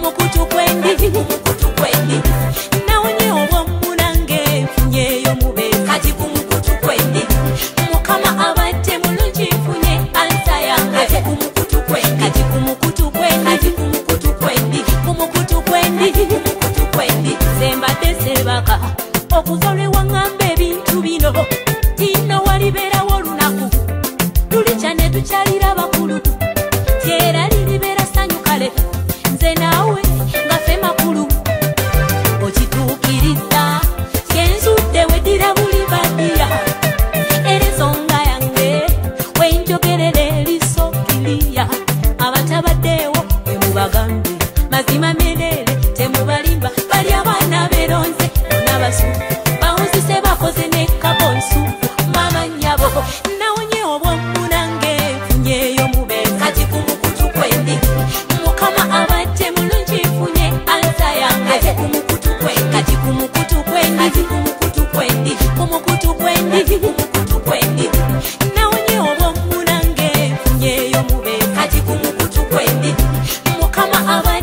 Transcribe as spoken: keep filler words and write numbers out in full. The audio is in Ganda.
kumukutu kwendi kumukutu kwendi nawonye obwomu nange nfunyeyo mube kati kumukutu kwendi mukama abadde mulungi nfunye ansa yange kati kumukutu kwendi kati kumukutu kwendi kati kumukutu kwendi kumukutu kwendi kumukutu kwendi sembadde sebaka okuzole wangamba ebintu bino tino waliberawo olunaku lulica ne tukyalira bakulu tyera liribera sanyukale nze naawe nga ffe makulu okituukiriza kyenzudde weddira buli badiya era ensonga yange wenjogerera erisokiriya abatabaddeewo emubagambe mazima merere temubalimba bali abaana beronze nabasu bawuzise bakoze ne kabonsu mama nyabo nawonye obwomu nange nfunyeyo mube kati kumukutu kwendi mukama abadde mulungi nfunye ansa yange kati kumukutu kwendi kati kumukutu kwendi kati kumukutu kwendi kumukutu kwendi kumukutu kwendi nawonye obwomu nange nfunyeyo mube kati kumukutu kwendi mukama abadde